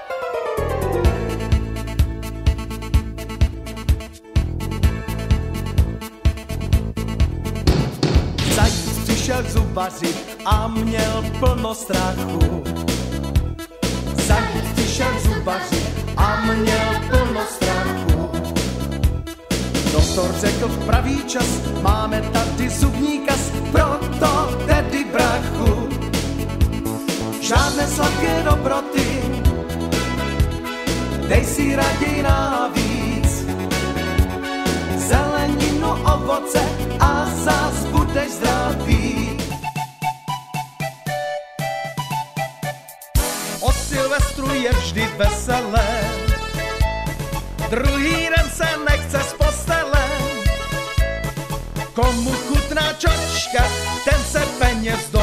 Zajíc přišel k zubaři a měl plno strachu. Zajíc přišel k zubaři a měl plno strachu. Doktor řekl v pravý čas, máme tady zubní kas, proto tedy brachu. Žádné sladké dobroty, dej si raději navíc. Zeleninu, ovoce a zas budeš zdravý. O Silvestru je vždy veselé, druhý den se nechce z postele. Komu chutná čočka, ten se peněz